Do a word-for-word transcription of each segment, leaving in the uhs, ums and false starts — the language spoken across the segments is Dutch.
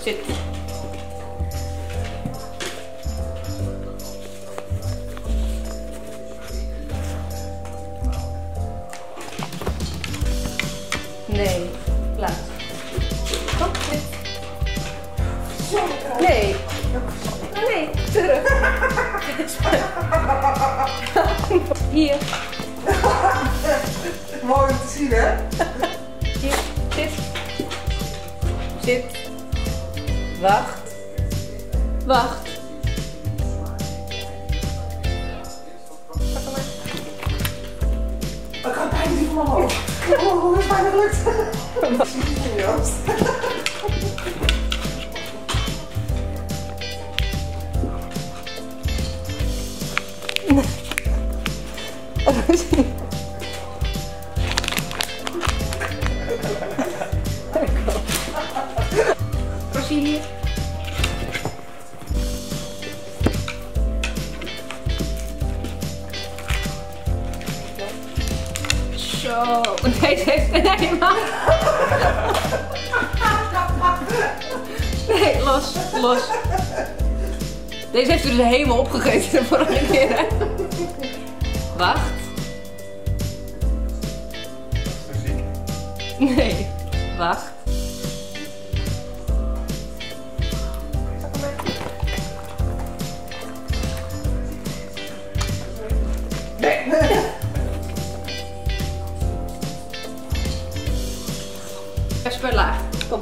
Zit. Nee, laat. Kom, zit. Nee. Nee, terug. Hier. Mooi om te zien, hè? Hier, zit. Zit. Wacht. Wacht. Pak hem maar. Ik kan bijna niet van mijn hoofd. Oh, hoe is het bijna gelukt? Dat zie je niet, Joost. Zie hier. Zo. Deze heeft nee, man. Nee, los, los. Deze heeft er dus helemaal opgegeten de vorige keer. Hè? Wacht. Nee, wacht. Nee. Best wel laag. Kom.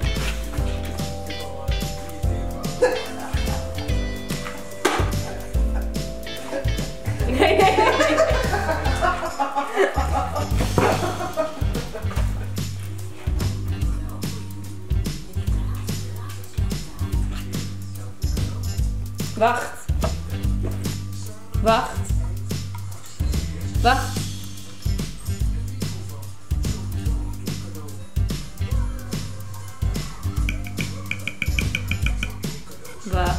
Nee, nee, nee. Wacht. Wacht. Wacht. Wacht.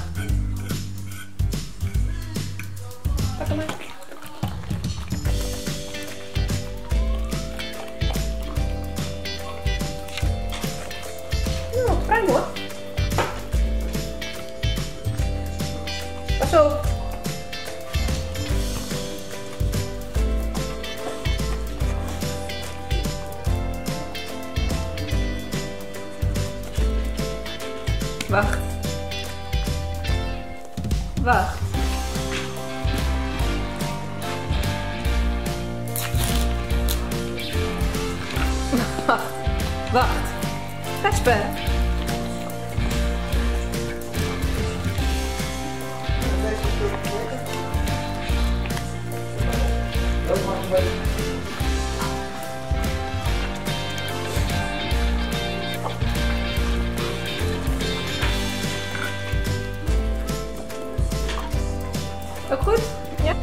Pak hem maar. Nou, fijn hoor. Pas op. Wacht. Wacht. Wacht. Wacht. Vesper. Ook goed? Ja?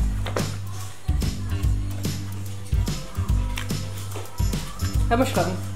Helemaal schoon.